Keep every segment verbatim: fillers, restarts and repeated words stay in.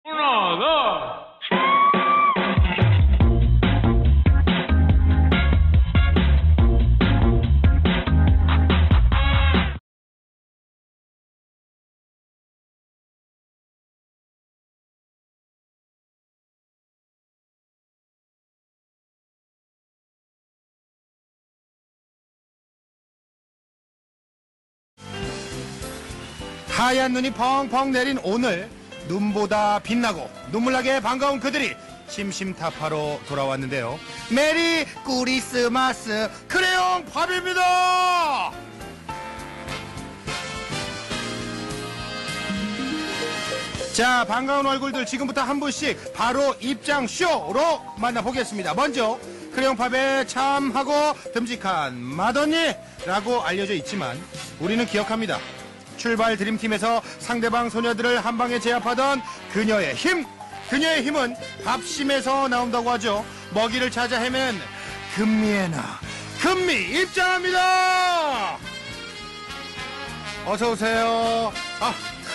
하나, 더. 하얀 눈이 펑펑 내린 오늘, 눈보다 빛나고 눈물나게 반가운 그들이 심심타파로 돌아왔는데요. 메리 크리스마스 크레용 팝입니다. 자, 반가운 얼굴들 지금부터 한 분씩 바로 입장 쇼로 만나보겠습니다. 먼저 크레용 팝에 참하고 듬직한 맏언니라고 알려져 있지만 우리는 기억합니다. 출발 드림팀에서 상대방 소녀들을 한 방에 제압하던 그녀의 힘! 그녀의 힘은 밥심에서 나온다고 하죠. 먹이를 찾아 헤매는 금미의 나, 금미 입장합니다! 어서오세요. 아.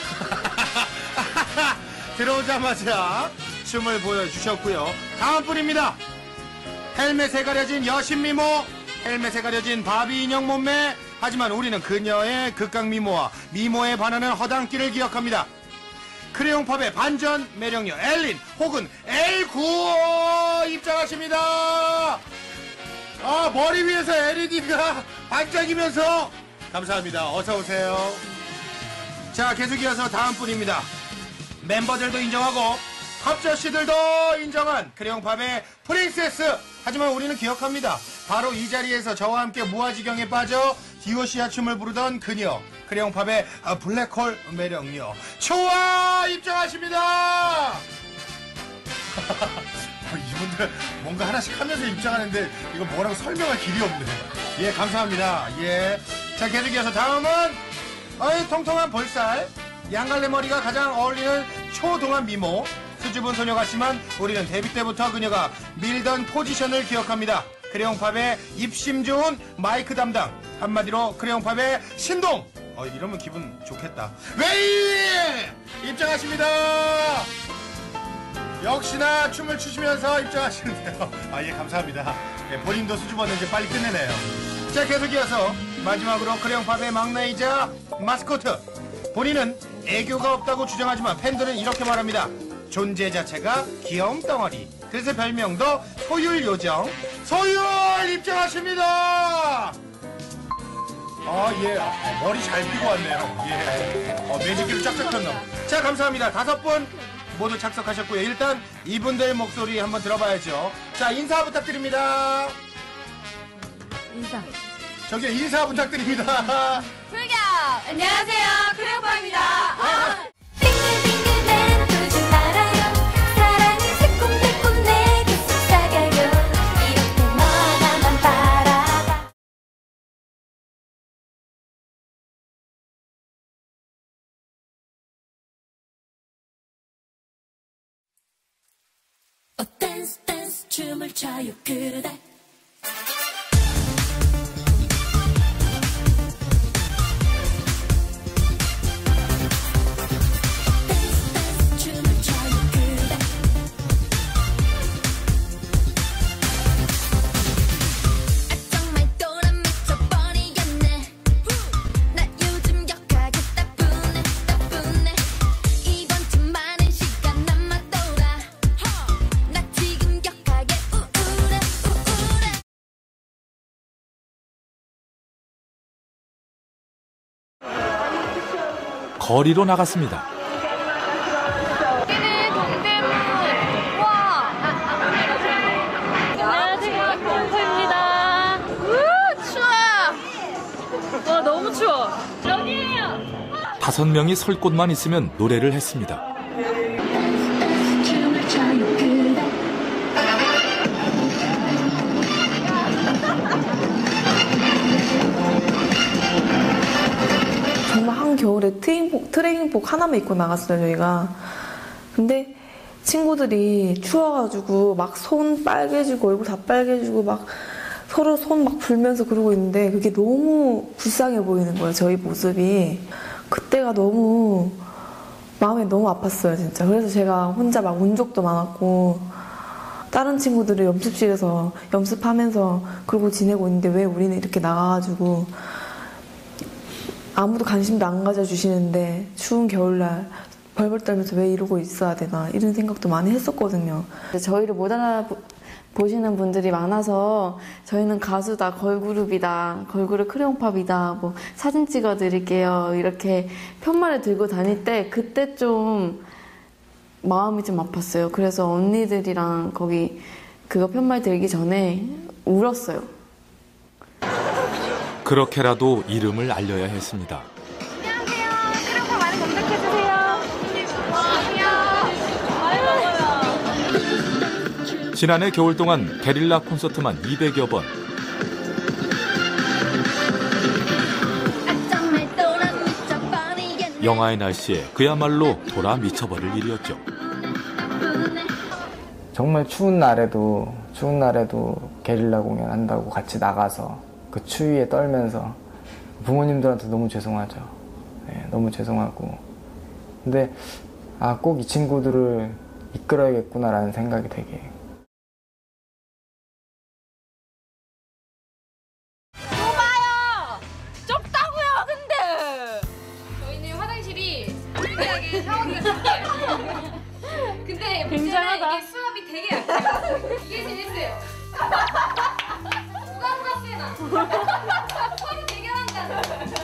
들어오자마자 춤을 보여주셨고요. 다음 분입니다. 헬멧에 가려진 여신미모, 헬멧에 가려진 바비 인형 몸매. 하지만 우리는 그녀의 극강 미모와 미모에 반하는 허당끼를 기억합니다. 크레용팝의 반전 매력녀 엘린 혹은 엘구오 입장하십니다. 아, 머리 위에서 엘이디가 반짝이면서 감사합니다. 어서오세요. 자, 계속 이어서 다음 분입니다. 멤버들도 인정하고 컵저씨들도 인정한 크레용팝의 프린세스. 하지만 우리는 기억합니다. 바로 이 자리에서 저와 함께 무아지경에 빠져 디오시아 춤을 부르던 그녀, 크레용팝의 블랙홀 매력녀 초아 입장하십니다. 이분들 뭔가 하나씩 하면서 입장하는데 이거 뭐라고 설명할 길이 없네. 예, 감사합니다. 예. 자, 계속 이어서 다음은 어이 통통한 볼살, 양갈래 머리가 가장 어울리는 초동안 미모, 수줍은 소녀 같지만 우리는 데뷔 때부터 그녀가 밀던 포지션을 기억합니다. 크레용팝의 입심 좋은 마이크 담당, 한마디로 크레용팝의 신동. 어, 이러면 기분 좋겠다. 웨이 입장하십니다. 역시나 춤을 추시면서 입장하시는데요. 아, 예, 감사합니다. 예, 본인도 수줍었는지 빨리 끝내네요. 자, 계속 이어서 마지막으로 크레용팝의 막내이자 마스코트, 본인은 애교가 없다고 주장하지만 팬들은 이렇게 말합니다. 존재 자체가 귀여움 덩어리. 그래서 별명도 소율 요정. 소율 입장하십니다. 아, 예. 아, 머리 잘 펴고 왔네요. 예. 어, 매직기를 쫙쫙 폈나. 자, 감사합니다. 다섯 분 모두 착석하셨고요. 일단 이분들 목소리 한번 들어봐야죠. 자, 인사 부탁드립니다. 인사. 저기 인사 부탁드립니다. 불격! 안녕하세요. 크레용팝입니다. 아. 어, 댄스 댄스 춤을 춰요 그대. 거리로 나갔습니다. 여기는 동대문. 와. 안녕하세요. 동서입니다. 우, 추워. 와, 너무 추워. 여기에요. 다섯 명이 설 곳만 있으면 노래를 했습니다. 정말 한겨울에 트레이닝복, 트레이닝복 하나만 입고 나갔어요, 저희가. 근데 친구들이 추워가지고 막 손 빨개지고 얼굴 다 빨개지고 막 서로 손 막 불면서 그러고 있는데 그게 너무 불쌍해 보이는 거예요, 저희 모습이. 그때가 너무 마음이 너무 아팠어요, 진짜. 그래서 제가 혼자 막 운 적도 많았고, 다른 친구들이 연습실에서 연습하면서 그러고 지내고 있는데 왜 우리는 이렇게 나가가지고 아무도 관심도 안 가져주시는데 추운 겨울날 벌벌 떨면서 왜 이러고 있어야 되나 이런 생각도 많이 했었거든요. 저희를 못 알아보시는 분들이 많아서 저희는 가수다, 걸그룹이다, 걸그룹 크레용팝이다, 뭐 사진 찍어드릴게요 이렇게 편말을 들고 다닐 때 그때 좀 마음이 좀 아팠어요. 그래서 언니들이랑 거기 그거 편말 들기 전에 울었어요. 그렇게라도 이름을 알려야 했습니다. 안녕하세요. 크레용팝 많이 검색해주세요. 안녕하세요. 지난해 겨울 동안 게릴라 콘서트만 이백여 번. 영하의 날씨에 그야말로 돌아 미쳐버릴 일이었죠. 정말 추운 날에도 추운 날에도 게릴라 공연한다고 같이 나가서 그 추위에 떨면서 부모님들한테 너무 죄송하죠. 네, 너무 죄송하고 근데 아, 꼭 이 친구들을 이끌어야겠구나라는 생각이 되게 저희는 화장실이 굉장하게 샤워기가 좋게 근데 문제는 이게 수압이 되게 약해요. 이게 재밌어요. 누가 누가 세나 서로 대결한다.